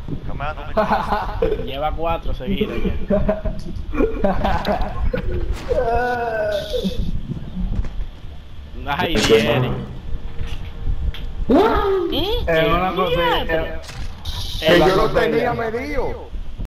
Caminando mi Lleva 4 seguidas ya. Ay, viene. Es una cosa. Que yo lo tenía medido.